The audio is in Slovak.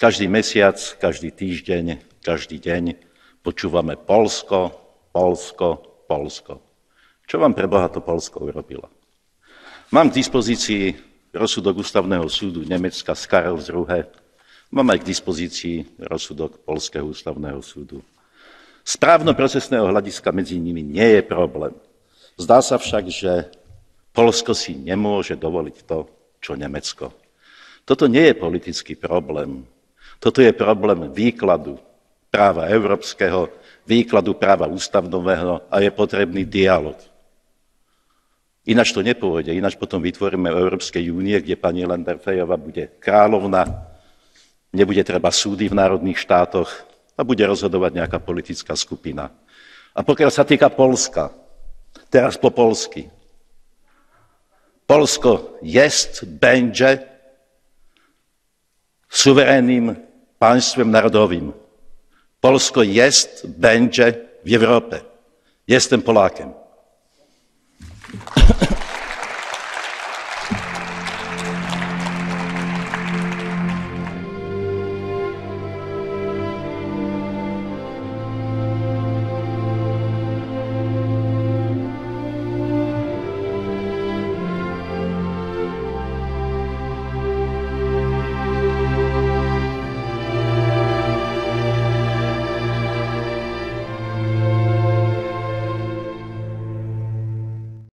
Každý mesiac, každý týždeň, každý deň počúvame Poľsko, Poľsko, Poľsko. Čo vám pre Boha to Poľsko urobilo? Mám k dispozícii rozsudok Ústavného súdu Nemecka z Karlsruhe. Mám aj k dispozícii rozsudok Poľského ústavného súdu. Z právno-procesného hľadiska medzi nimi nie je problém. Zdá sa však, že Poľsko si nemôže dovoliť to, čo Nemecko. Toto nie je politický problém. Toto je problém výkladu práva európskeho, výkladu práva ústavného a je potrebný dialog. Ináč to nepôjde, ináč potom vytvoríme Európskej únie, kde pani Lamberfejová bude kráľovna, nebude treba súdy v národných štátoch a bude rozhodovať nejaká politická skupina. A pokiaľ sa týka Poľska, teraz po poľsky. Poľsko będzie suwerennym państwem narodowym. Polsko będzie w Europie. Jestem Polakiem.